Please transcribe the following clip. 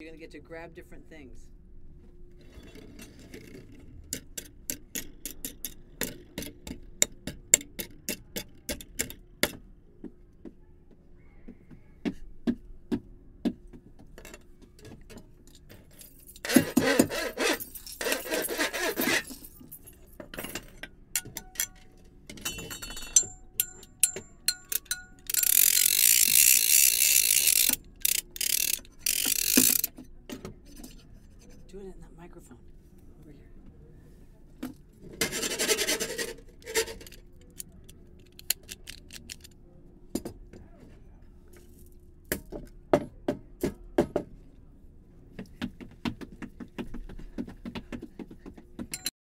you're going to get to grab different things. Do it in that microphone.